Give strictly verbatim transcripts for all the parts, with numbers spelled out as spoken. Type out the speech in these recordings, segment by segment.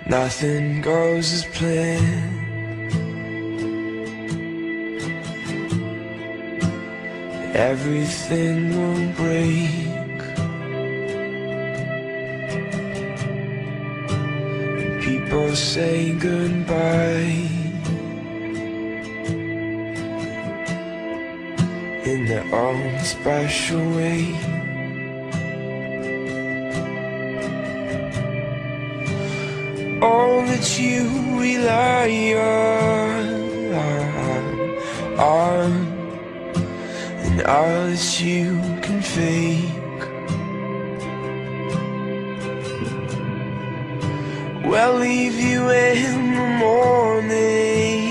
Nothing goes as planned. Everything will break. And people say goodbye in their own special way. All that you rely on, on and all that you can fake, will leave you in the morning.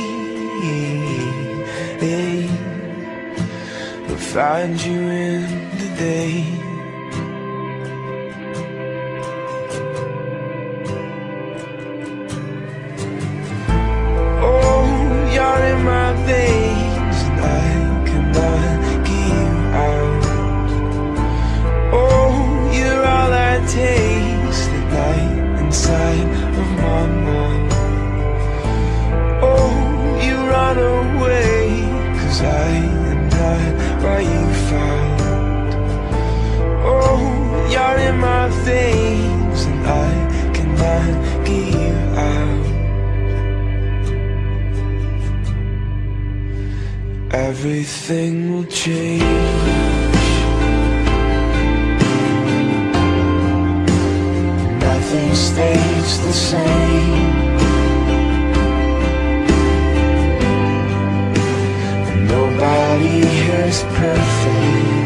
They'll find you in the day. Things and I cannot get you out. Everything will change. Nothing stays the same. Nobody here is perfect.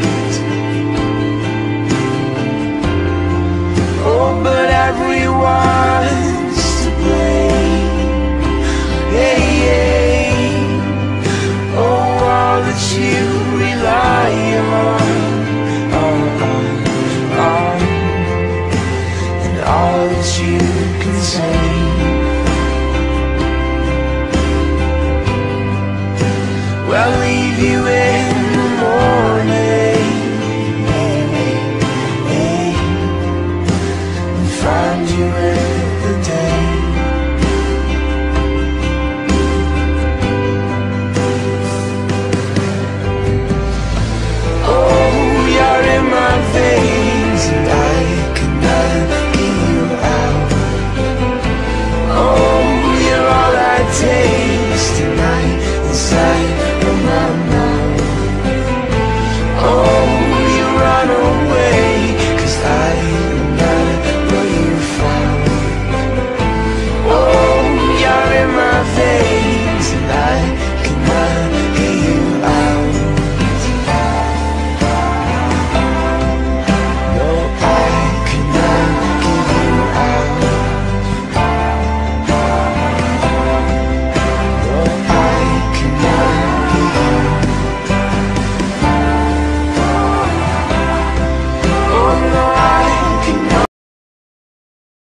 Oh, but everyone's to blame. Hey, hey. Oh, all that you rely on, on, on, and all that you can say, will leave you in the morning. Find you in